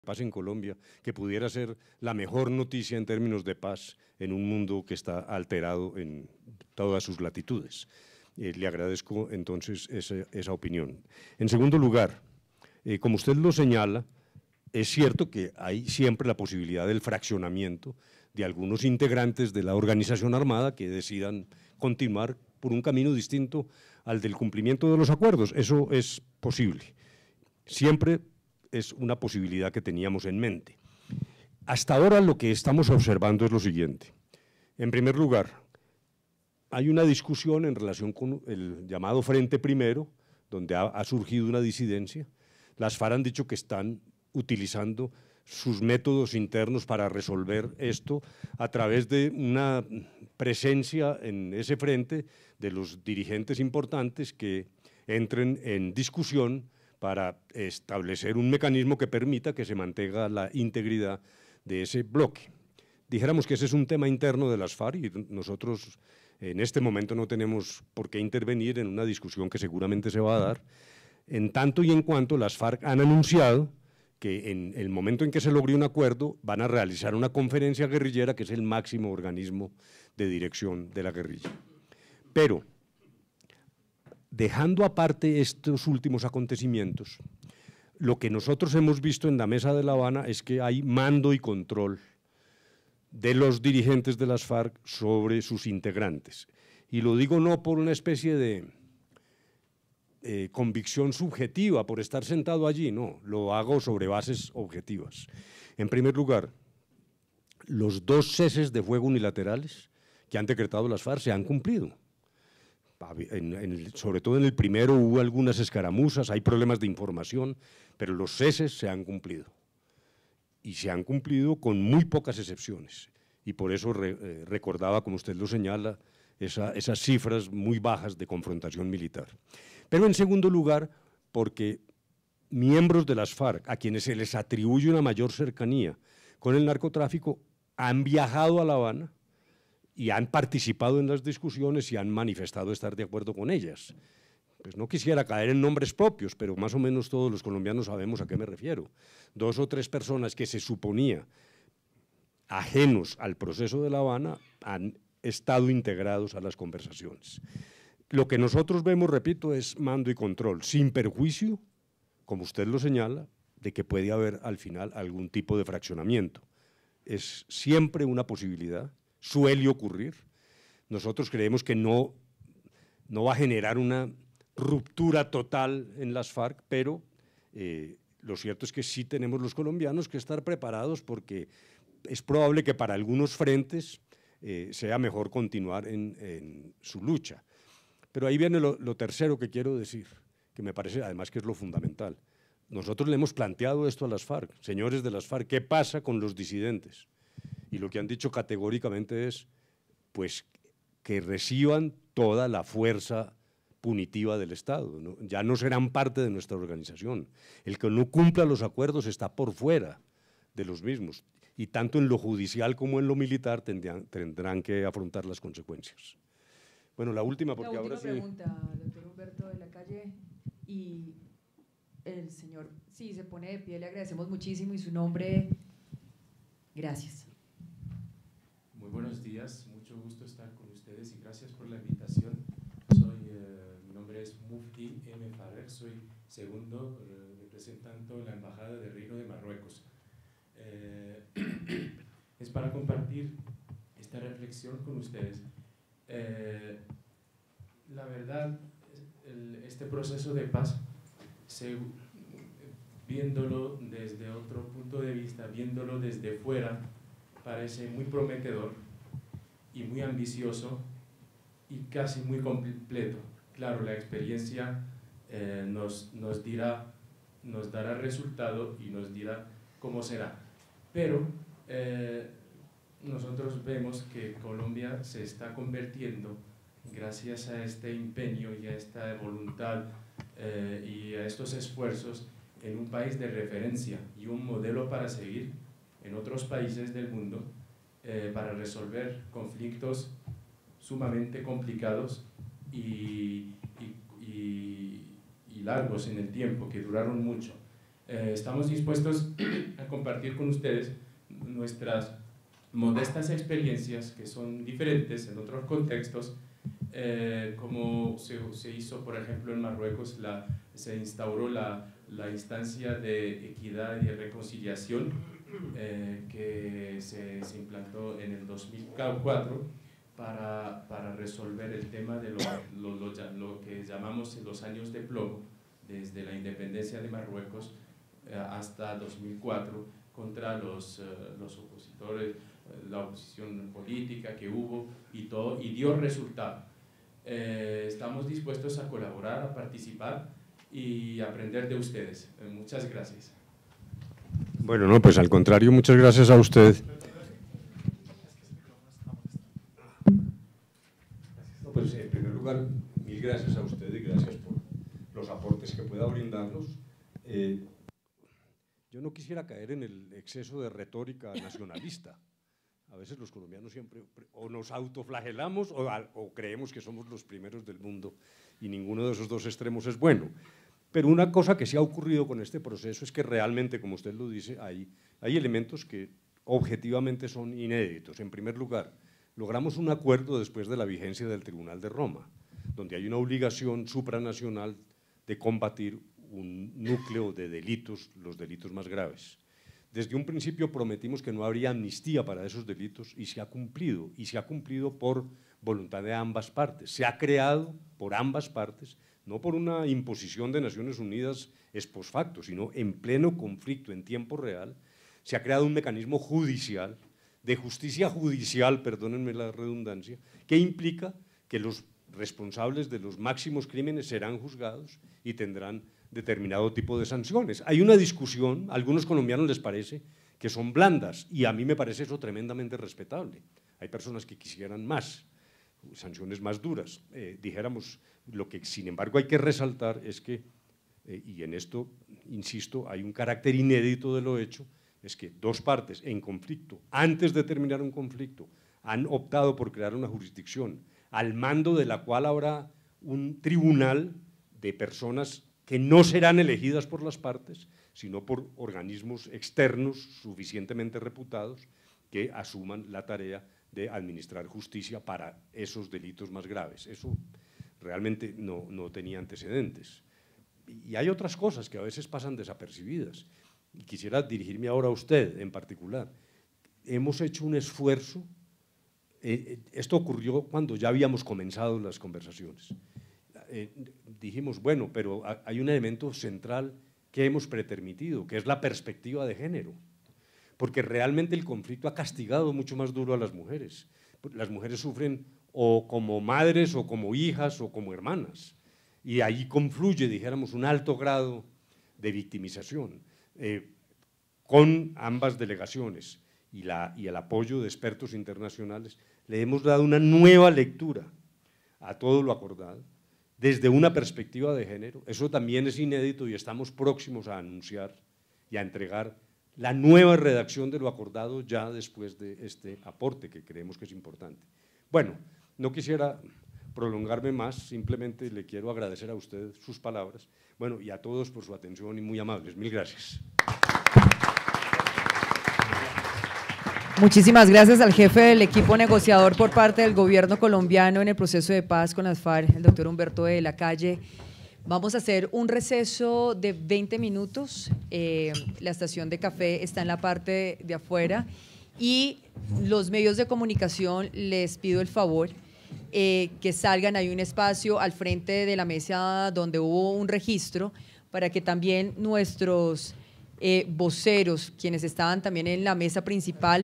paz en Colombia, que pudiera ser la mejor noticia en términos de paz en un mundo que está alterado en todas sus latitudes. Le agradezco entonces esa opinión. En segundo lugar, como usted lo señala, es cierto que hay siempre la posibilidad del fraccionamiento de algunos integrantes de la organización armada que decidan continuar por un camino distinto al del cumplimiento de los acuerdos. Eso es posible. Siempre es una posibilidad que teníamos en mente. Hasta ahora lo que estamos observando es lo siguiente. En primer lugar, hay una discusión en relación con el llamado Frente Primero, donde ha surgido una disidencia. Las FARC han dicho que están utilizando sus métodos internos para resolver esto a través de una presencia en ese frente de los dirigentes importantes que entren en discusión para establecer un mecanismo que permita que se mantenga la integridad de ese bloque. Dijéramos que ese es un tema interno de las FARC y nosotros en este momento no tenemos por qué intervenir en una discusión que seguramente se va a dar, en tanto y en cuanto las FARC han anunciado que en el momento en que se logre un acuerdo van a realizar una conferencia guerrillera que es el máximo organismo de dirección de la guerrilla. Pero, dejando aparte estos últimos acontecimientos, lo que nosotros hemos visto en la Mesa de La Habana es que hay mando y control de los dirigentes de las FARC sobre sus integrantes. Y lo digo no por una especie de convicción subjetiva, por estar sentado allí, no, lo hago sobre bases objetivas. En primer lugar, los 2 ceses de fuego unilaterales que han decretado las FARC se han cumplido. Sobre todo en el primero hubo algunas escaramuzas, hay problemas de información, pero los ceses se han cumplido. Y se han cumplido con muy pocas excepciones. Y por eso recordaba, como usted lo señala, esas cifras muy bajas de confrontación militar. Pero en segundo lugar, porque miembros de las FARC, a quienes se les atribuye una mayor cercanía con el narcotráfico, han viajado a La Habana y han participado en las discusiones y han manifestado estar de acuerdo con ellas. Pues no quisiera caer en nombres propios, pero más o menos todos los colombianos sabemos a qué me refiero. 2 o 3 personas que se suponía ajenos al proceso de La Habana han estado integrados a las conversaciones. Lo que nosotros vemos, repito, es mando y control, sin perjuicio, como usted lo señala, de que puede haber al final algún tipo de fraccionamiento. Es siempre una posibilidad, suele ocurrir. Nosotros creemos que no va a generar una ruptura total en las FARC, pero lo cierto es que sí tenemos los colombianos que estar preparados porque es probable que para algunos frentes sea mejor continuar en su lucha. Pero ahí viene lo tercero que quiero decir, que me parece además que es lo fundamental. Nosotros le hemos planteado esto a las FARC, señores de las FARC, ¿qué pasa con los disidentes? Y lo que han dicho categóricamente es, pues, que reciban toda la fuerza punitiva del Estado, ¿no? Ya no serán parte de nuestra organización. El que no cumpla los acuerdos está por fuera de los mismos. Y tanto en lo judicial como en lo militar tendrán que afrontar las consecuencias. Bueno, la última, porque ahora sí… La última pregunta, doctor Humberto de la Calle, y el señor, sí, se pone de pie, le agradecemos muchísimo y su nombre, gracias. Muy buenos días, mucho gusto estar con ustedes y gracias por la invitación. Mi nombre es Mufti M. Farrek, soy segundo representante de la Embajada del Reino de Marruecos. Es para compartir esta reflexión con ustedes. La verdad, este proceso de paz, viéndolo desde otro punto de vista, viéndolo desde fuera, parece muy prometedor y muy ambicioso y casi muy completo. Claro, la experiencia nos dará resultado y nos dirá cómo será. Pero nosotros vemos que Colombia se está convirtiendo, gracias a este empeño y a esta voluntad y a estos esfuerzos, en un país de referencia y un modelo para seguir en otros países del mundo para resolver conflictos sumamente complicados y largos en el tiempo, que duraron mucho. Estamos dispuestos a compartir con ustedes nuestras modestas experiencias, que son diferentes en otros contextos, como se hizo, por ejemplo, en Marruecos, se instauró la instancia de equidad y de reconciliación, que se implantó en el 2004 para resolver el tema de lo que llamamos los años de plomo, desde la independencia de Marruecos hasta 2004, contra los opositores, la oposición política que hubo y todo, y dio resultado. Estamos dispuestos a colaborar, a participar y aprender de ustedes. Muchas gracias. Bueno, no, pues al contrario, muchas gracias a usted. No, pues en primer lugar, mil gracias a usted y gracias por los aportes que pueda brindarnos. Yo no quisiera caer en el exceso de retórica nacionalista. A veces los colombianos siempre o nos autoflagelamos o creemos que somos los primeros del mundo, y ninguno de esos dos extremos es bueno. Pero una cosa que sí ha ocurrido con este proceso es que realmente, como usted lo dice, hay elementos que objetivamente son inéditos. En primer lugar, logramos un acuerdo después de la vigencia del Tribunal de Roma, donde hay una obligación supranacional de combatir un núcleo de delitos, los delitos más graves. Desde un principio prometimos que no habría amnistía para esos delitos y se ha cumplido por voluntad de ambas partes. Se ha creado por ambas partes, no por una imposición de Naciones Unidas ex post facto, sino en pleno conflicto, en tiempo real, se ha creado un mecanismo judicial, de justicia judicial, perdónenme la redundancia, que implica que los responsables de los máximos crímenes serán juzgados y tendrán determinado tipo de sanciones. Hay una discusión, a algunos colombianos les parece que son blandas, y a mí me parece eso tremendamente respetable. Hay personas que quisieran más, sanciones más duras. Dijéramos, lo que sin embargo hay que resaltar es que, y en esto, insisto, hay un carácter inédito de lo hecho, es que dos partes en conflicto, antes de terminar un conflicto, han optado por crear una jurisdicción, al mando de la cual habrá un tribunal de personas que no serán elegidas por las partes, sino por organismos externos suficientemente reputados que asuman la tarea de administrar justicia para esos delitos más graves. Eso realmente no tenía antecedentes. Y hay otras cosas que a veces pasan desapercibidas. Y quisiera dirigirme ahora a usted en particular. Hemos hecho un esfuerzo, esto ocurrió cuando ya habíamos comenzado las conversaciones. Dijimos, bueno, pero hay un elemento central que hemos pretermitido, que es la perspectiva de género, porque realmente el conflicto ha castigado mucho más duro a las mujeres. Las mujeres sufren o como madres, o como hijas, o como hermanas, y ahí confluye, dijéramos, un alto grado de victimización. Con ambas delegaciones y el apoyo de expertos internacionales, le hemos dado una nueva lectura a todo lo acordado, desde una perspectiva de género. Eso también es inédito y estamos próximos a anunciar y a entregar la nueva redacción de lo acordado ya después de este aporte que creemos que es importante. Bueno, no quisiera prolongarme más, simplemente le quiero agradecer a usted sus palabras, bueno, y a todos por su atención y muy amables. Mil gracias. Muchísimas gracias al jefe del equipo negociador por parte del gobierno colombiano en el proceso de paz con las FARC, el doctor Humberto de la Calle. Vamos a hacer un receso de 20 minutos. La estación de café está en la parte de afuera y los medios de comunicación les pido el favor que salgan. Hay un espacio al frente de la mesa donde hubo un registro para que también nuestros voceros, quienes estaban también en la mesa principal,